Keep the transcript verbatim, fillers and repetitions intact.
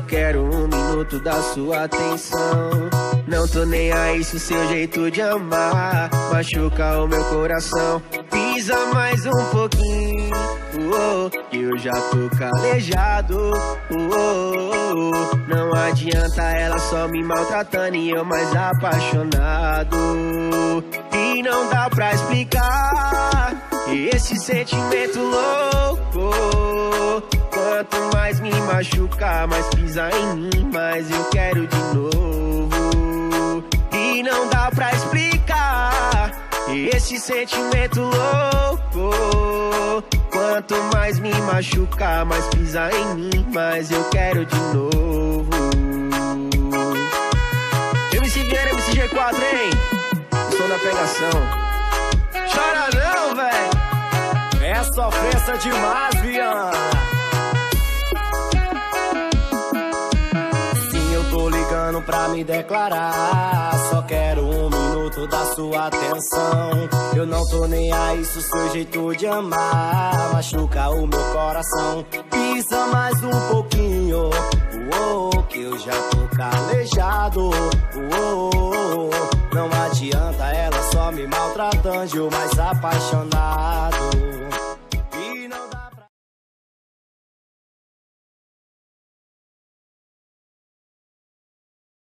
quero um minuto da sua atenção. Não tô nem aí se o seu jeito de amar machuca o meu coração. Pisa mais um pouquinho, oh, que eu já tô calejado, oh, oh. Não adianta ela só me maltratando e eu mais apaixonado. E não dá pra explicar esse sentimento louco. Quanto mais me machucar, mais pisa em mim, mais eu quero de novo. E não dá pra explicar esse sentimento louco. Quanto mais me machucar, mais pisa em mim, mais eu quero de novo. M C Guerra, M C G quatro, hein? Som da pegação. Chora não, véi. É sofrência demais, Viana. Sim, eu tô ligando pra me declarar. Só quero um minuto da sua atenção. Eu não tô nem aí se o seu jeito de amar machuca o meu coração. Pisa mais um pouquinho, oh, oh, que eu já tô calejado, oh, oh. Não adianta ela só me maltratando, eu mais apaixonado.